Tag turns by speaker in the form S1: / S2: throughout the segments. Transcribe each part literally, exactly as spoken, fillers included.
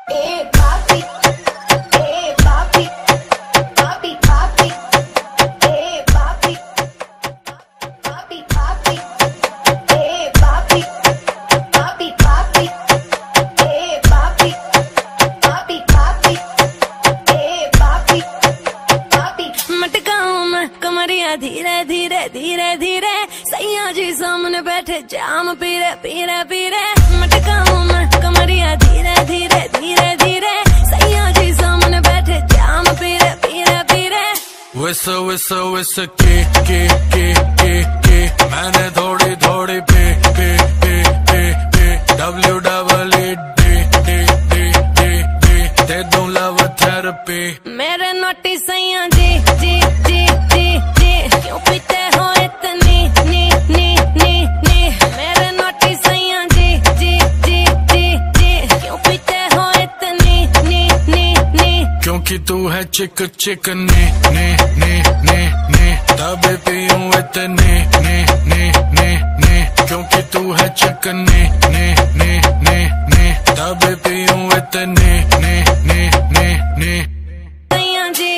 S1: धीरे धीरे धीरे धीरे सैया जी सामने बैठे जाम पीरे पीरे पीरे मटकाऊं मैं कमरिया धीरे धीरे धीरे धीरे सैया जी सामने बैठे जाम पीरे पीरे पीरे।
S2: विस विस विस के के के के के मैंने थोड़ी थोड़ी पे पे पे पे पे W double E D D D D D दे दूं लव थेरेपी।
S1: मेरे नोटी सैया जी जी जी जी जी क्यों पीते हो इतनी नी नी नी नी मेरे नोटी सैया जी जी जी जी जी क्यों पीते हो इतनी नी नी नी
S2: क्योंकि तू है चिक चिक ने ने ने ने ने तबे पीऊं इतने ने ने ने ने क्योंकि तू है चिक ने ने ने ने ने तबे पीऊं इतने ने ने ने ने
S1: सैया जी।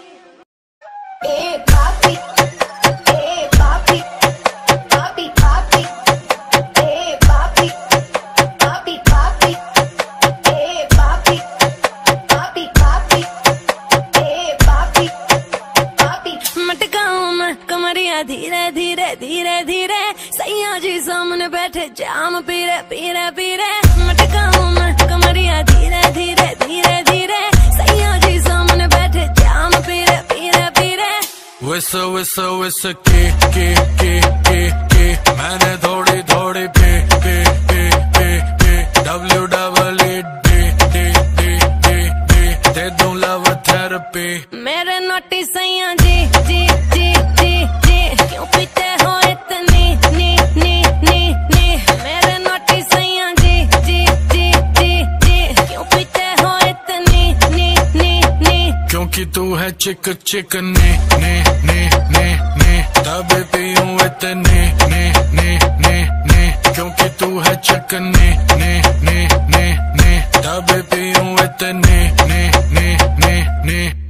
S3: ए पापी ए पापी पापी पापी ए पापी पापी पापी ए पापी पापी पापी ए पापी पापी
S1: मटकाऊं मैं कमरिया धीरे धीरे धीरे धीरे सैया जी सामने बैठे जाम पीरे पीरे पीरे मटकाऊं मैं कमरिया धीरे धीरे धीरे धीरे सैया जी सामने बैठे जाम पीरे पीरे पीरे।
S2: विस विस विस के के के के के मैंने थोड़ी थोड़ी पे पे पे पे पे W double E D D D D D दे दूं लव थेरेपी।
S1: मेरे नोटी सैया जी जी जी जी जी क्यों पीते हो इतनी नी नी नी नी मेरे नोटी सैया जी जी जी जी जी क्यों पीते हो इतनी नी नी नी
S2: क्योंकि तू है चिक चिक ने ने ने ने ने तबे पीऊं इतने ने ने ने ने क्योंकि तू है चिक ने ने ने ने ने तबे पीऊं इतने ने ने ने ने